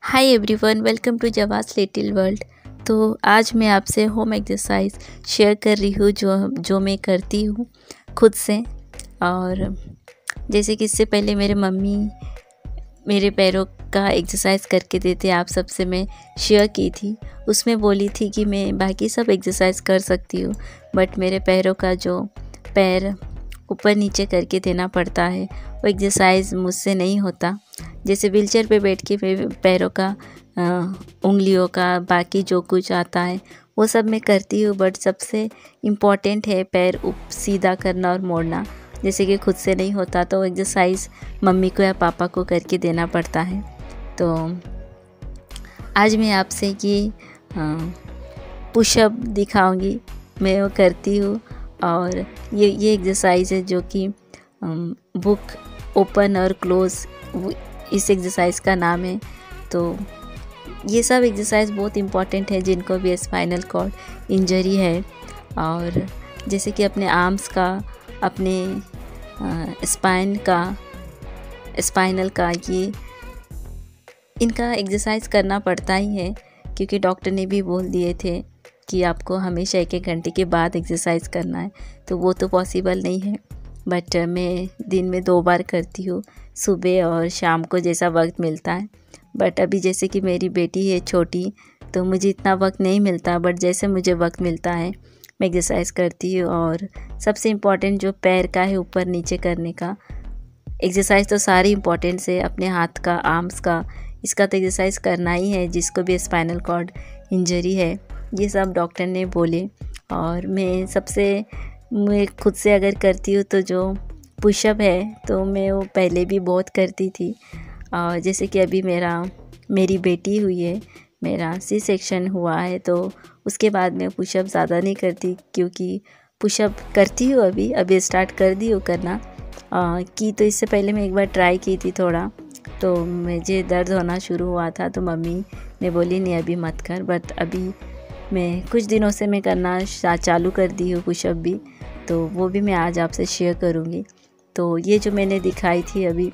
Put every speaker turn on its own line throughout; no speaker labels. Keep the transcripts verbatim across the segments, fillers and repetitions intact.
Hi everyone, welcome to Jawas little world. तो आज मैं आपसे होम एक्सरसाइज शेयर कर रही हूँ जो जो मैं करती हूँ खुद से। और जैसे कि इससे पहले मेरे मम्मी मेरे पैरों का एक्सरसाइज करके देते, आप सबसे मैं शेयर की थी। उसमें बोली थी कि मैं बाकी सब एक्सरसाइज कर सकती हूँ, बट मेरे पैरों का जो पैर ऊपर नीचे करके देना पड़ता है वो एक्सरसाइज मुझसे नहीं होता। जैसे व्हीलचेयर पे बैठ के पैरों का उंगलियों का बाकी जो कुछ आता है वो सब मैं करती हूँ, बट सबसे इम्पॉर्टेंट है पैर उप सीधा करना और मोड़ना। जैसे कि खुद से नहीं होता तो एक्सरसाइज मम्मी को या पापा को करके देना पड़ता है। तो आज मैं आपसे ये पुशअप दिखाऊंगी, मैं वो करती हूँ। और ये ये एक्सरसाइज है जो कि बुक ओपन और क्लोज इस एक्सरसाइज का नाम है। तो ये सब एक्सरसाइज बहुत इम्पॉर्टेंट है जिनको भी स्पाइनल कॉर्ड इंजरी है, और जैसे कि अपने आर्म्स का, अपने स्पाइन का, स्पाइनल का, ये इनका एक्सरसाइज करना पड़ता ही है, क्योंकि डॉक्टर ने भी बोल दिए थे कि आपको हमेशा एक एक घंटे के बाद एक्सरसाइज करना है। तो वो तो पॉसिबल नहीं है, बट मैं दिन में दो बार करती हूँ, सुबह और शाम को जैसा वक्त मिलता है। बट अभी जैसे कि मेरी बेटी है छोटी, तो मुझे इतना वक्त नहीं मिलता, बट जैसे मुझे वक्त मिलता है मैं एक्सरसाइज करती हूँ। और सबसे इम्पॉर्टेंट जो पैर का है ऊपर नीचे करने का एक्सरसाइज, तो सारी इम्पॉर्टेंट है, अपने हाथ का, आर्म्स का, इसका तो एक्सरसाइज करना ही है जिसको भी स्पाइनल कॉर्ड इंजरी है। ये सब डॉक्टर ने बोले। और मैं सबसे मैं खुद से अगर करती हूँ तो जो पुशअप है तो मैं वो पहले भी बहुत करती थी। और जैसे कि अभी मेरा मेरी बेटी हुई है, मेरा सी सेक्शन हुआ है, तो उसके बाद मैं पुशअप ज़्यादा नहीं करती, क्योंकि पुशअप करती हूँ अभी अभी स्टार्ट कर दी हूँ करना आ, की तो इससे पहले मैं एक बार ट्राई की थी थोड़ा, तो मुझे दर्द होना शुरू हुआ था, तो मम्मी ने बोली नहीं अभी मत कर। बट अभी मैं कुछ दिनों से मैं करना चालू कर दी हूँ पुशअप भी, तो वो भी मैं आज आपसे शेयर करूँगी। तो ये जो मैंने दिखाई थी अभी,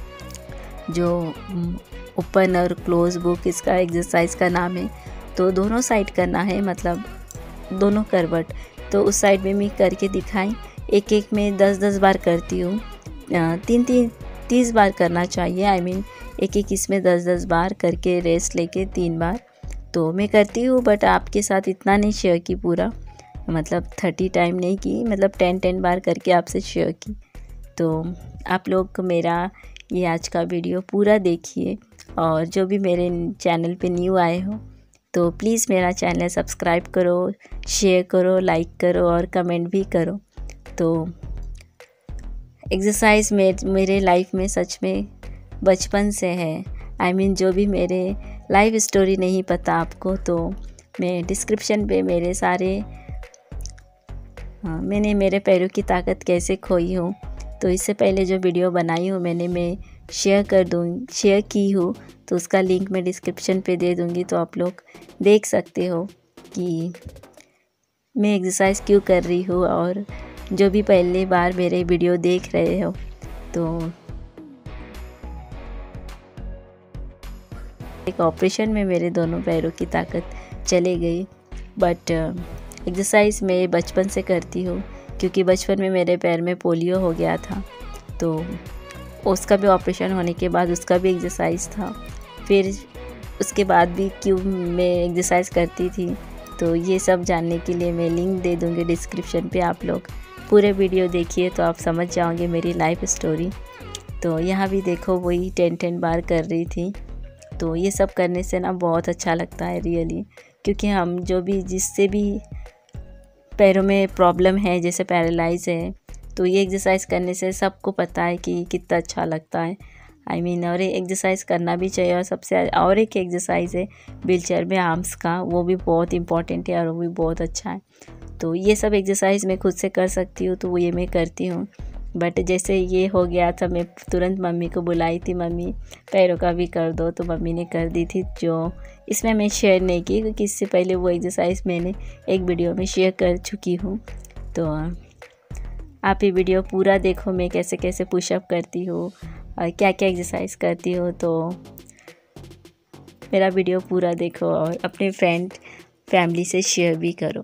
जो ओपन और क्लोज बुक, इसका एक्सरसाइज का नाम है। तो दोनों साइड करना है, मतलब दोनों करवट। तो उस साइड में मैं करके दिखाई, एक एक में दस दस बार करती हूँ, तीन तीन तीस बार करना चाहिए। आई मीन एक एक इसमें दस दस बार करके रेस्ट लेके तीन बार तो मैं करती हूँ। बट आपके साथ इतना नहीं शेयर की पूरा, मतलब थर्टी टाइम नहीं की, मतलब टेन टेन बार करके आपसे शेयर की। तो आप लोग मेरा ये आज का वीडियो पूरा देखिए, और जो भी मेरे चैनल पे न्यू आए हो तो प्लीज़ मेरा चैनल सब्सक्राइब करो, शेयर करो, लाइक करो और कमेंट भी करो। तो एक्सरसाइज में मेरे लाइफ में सच में बचपन से है। आई मीन जो भी मेरे लाइफ स्टोरी नहीं पता आपको, तो मैं डिस्क्रिप्शन पे मेरे सारे हाँ, मैंने मेरे पैरों की ताकत कैसे खोई हूँ, तो इससे पहले जो वीडियो बनाई हूँ मैंने मैं शेयर कर दूँ शेयर की हूँ, तो उसका लिंक मैं डिस्क्रिप्शन पे दे दूँगी, तो आप लोग देख सकते हो कि मैं एक्सरसाइज क्यों कर रही हूँ। और जो भी पहली बार मेरे वीडियो देख रहे हो, तो एक ऑपरेशन में मेरे दोनों पैरों की ताकत चले गई। बट एक्सरसाइज मैं बचपन से करती हूँ, क्योंकि बचपन में मेरे पैर में पोलियो हो गया था, तो उसका भी ऑपरेशन होने के बाद उसका भी एक्सरसाइज था। फिर उसके बाद भी क्यों मैं एक्सरसाइज करती थी, तो ये सब जानने के लिए मैं लिंक दे दूँगी डिस्क्रिप्शन पे। आप लोग पूरे वीडियो देखिए तो आप समझ जाओगे मेरी लाइफ स्टोरी। तो यहाँ भी देखो वही टेन टेन बार कर रही थी। तो ये सब करने से ना बहुत अच्छा लगता है रियली, क्योंकि हम जो भी जिससे भी पैरों में प्रॉब्लम है, जैसे पैरालाइज है, तो ये एक्सरसाइज करने से सबको पता है कि कितना अच्छा लगता है। आई मीन और एक्सरसाइज करना भी चाहिए। और सबसे और एक एक्सरसाइज है व्हीलचेयर में आर्म्स का, वो भी बहुत इंपॉर्टेंट है और वो भी बहुत अच्छा है। तो ये सब एक्सरसाइज मैं खुद से कर सकती हूँ, तो वो ये मैं करती हूँ। बट जैसे ये हो गया था, मैं तुरंत मम्मी को बुलाई थी, मम्मी पैरों का भी कर दो, तो मम्मी ने कर दी थी। जो इसमें मैं शेयर नहीं की, क्योंकि इससे पहले वो एक्सरसाइज मैंने एक वीडियो में शेयर कर चुकी हूँ। तो आप ये वीडियो पूरा देखो, मैं कैसे कैसे पुशअप करती हूँ और क्या क्या एक्सरसाइज करती हूँ। तो मेरा वीडियो पूरा देखो और अपने फ्रेंड फैमिली से शेयर भी करो।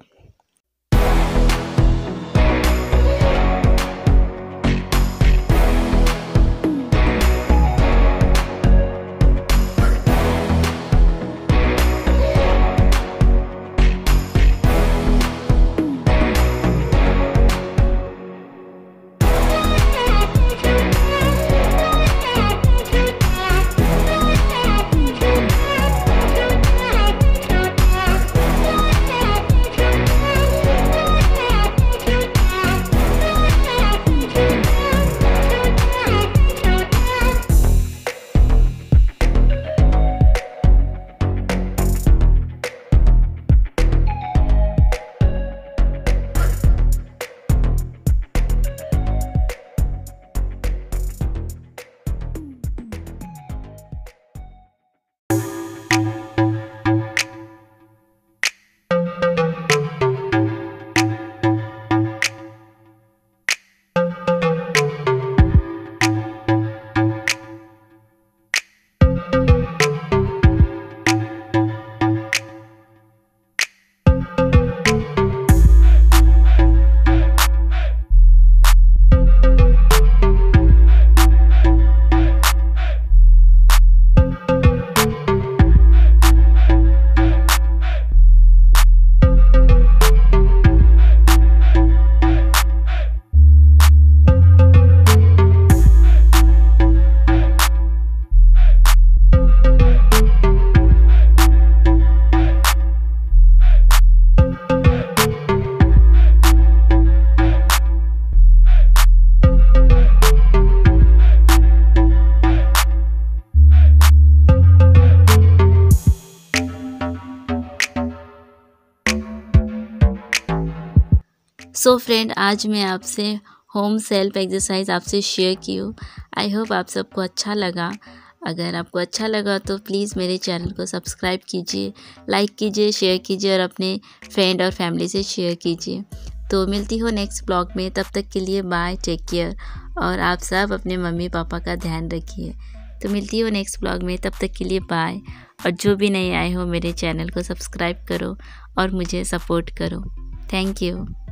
सो फ्रेंड, आज मैं आपसे होम सेल्फ एक्सरसाइज आपसे शेयर की हूँ। आई होप आप सबको अच्छा लगा। अगर आपको अच्छा लगा तो प्लीज़ मेरे चैनल को सब्सक्राइब कीजिए, लाइक कीजिए, शेयर कीजिए और अपने फ्रेंड और फैमिली से शेयर कीजिए। तो मिलती हो नेक्स्ट ब्लॉग में, तब तक के लिए बाय, टेक केयर और आप सब अपने मम्मी पापा का ध्यान रखिए। तो मिलती हो नेक्स्ट ब्लॉग में, तब तक के लिए बाय। और जो भी नए आए हो मेरे चैनल को सब्सक्राइब करो और मुझे सपोर्ट करो। Thank you.